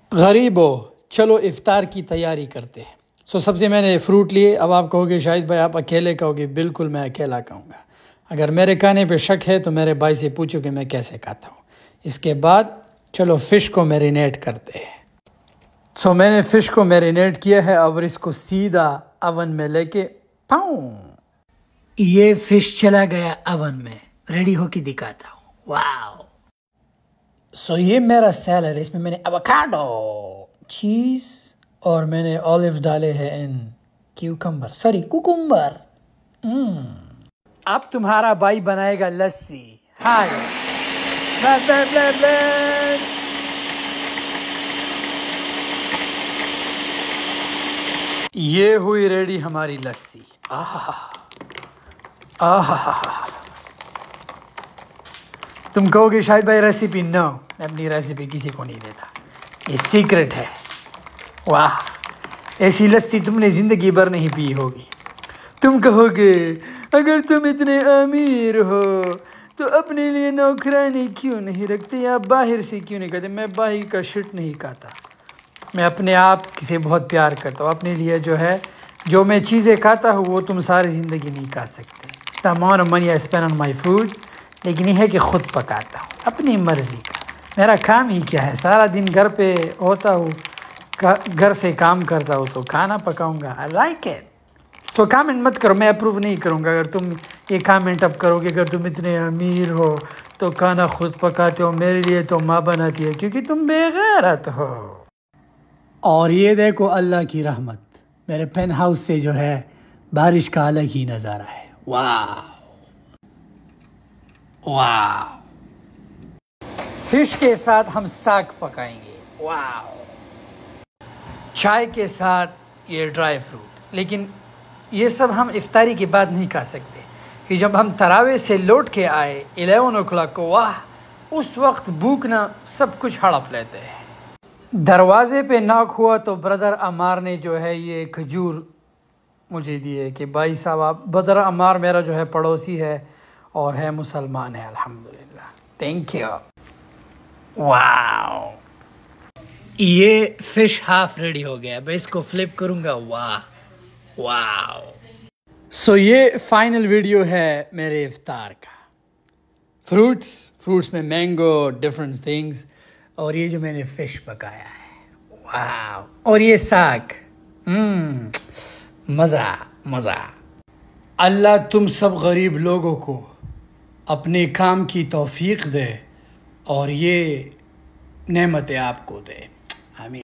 गरीब हो, चलो इफ्तार की तैयारी करते हैं। सबसे मैंने फ्रूट लिए। अब आप कहोगे शाहिद भाई आप अकेले कहोगे, बिल्कुल मैं अकेला कहूँगा। अगर मेरे खाने पे शक है तो मेरे भाई से पूछो कि मैं कैसे खाता हूँ। इसके बाद चलो फ़िश को मैरिनेट करते हैं। मैंने फ़िश को मैरिनेट किया है। अब इसको सीधा अवन में लेके पाऊँ। ये फ़िश चला गया अवन में, रेडी होके दिखाता हूँ। वाओ। ये मेरा सैलड है। इसमें मैंने एवोकाडो, चीज़ और मैंने ऑलिव डाले हैं इन कुकुम्बर। अब तुम्हारा भाई बनाएगा लस्सी। हाय ये हुई रेडी हमारी लस्सी। आहा आहा। तुम कहोगे शायद भाई रेसिपी, नो, मैं अपनी रेसिपी किसी को नहीं देता, ये सीक्रेट है। वाह, ऐसी लस्सी तुमने ज़िंदगी भर नहीं पी होगी। तुम कहोगे अगर तुम इतने अमीर हो तो अपने लिए नौकरानी क्यों नहीं रखते या बाहर से क्यों नहीं खाते। मैं बाहर का शिट नहीं खाता। मैं अपने आप से बहुत प्यार करता हूँ। अपने लिए जो मैं चीज़ें खाता हूँ वो तुम सारी ज़िंदगी नहीं खा सकते। The amount of money I spend on my food, लेकिन यह है कि ख़ुद पकाता हूँ अपनी मर्ज़ी का। मेरा काम ही क्या है, सारा दिन घर पे होता हूँ, घर से काम करता हूँ तो खाना पकाऊंगा। I like it. कमेंट मत करो, मैं अप्रूव नहीं करूँगा अगर तुम ये कमेंट अब करोगे अगर तुम इतने अमीर हो तो खाना खुद पकाते हो, मेरे लिए तो माँ बनाती है क्योंकि तुम बेगैरत हो। और ये देखो अल्लाह की रहमत, मेरे पेन हाउस से बारिश का अलग ही नज़ारा है। वाह वाह। फिश के साथ हम साग पकाएंगे। वाह। चाय के साथ ये ड्राई फ्रूट। लेकिन ये सब हम इफ्तारी के बाद नहीं खा सकते कि जब हम तरावे से लौट के आए 11 o'clock को, वाह, उस वक्त भूख ना सब कुछ हड़प लेते हैं। दरवाजे पे नॉक हुआ तो ब्रदर अमार ने ये खजूर मुझे दिए कि भाई साहब आप। ब्रदर अमार मेरा पड़ोसी है और है मुसलमान है, अल्हम्दुलिल्लाह। Thank you. वाओ, ये फ़िश हाफ रेडी हो गया। मैं इसको फ्लिप करूँगा। वाह वाओ। ये फाइनल वीडियो है मेरे इफ्तार का। फ्रूट्स में मैंगो, डिफरेंट थिंग्स, और ये जो मैंने फ़िश पकाया है। वाह। और ये साग। मज़ा। अल्लाह तुम सब गरीब लोगों को अपने काम की तौफीक दे और ये नेमतें आपको दे। आमीन।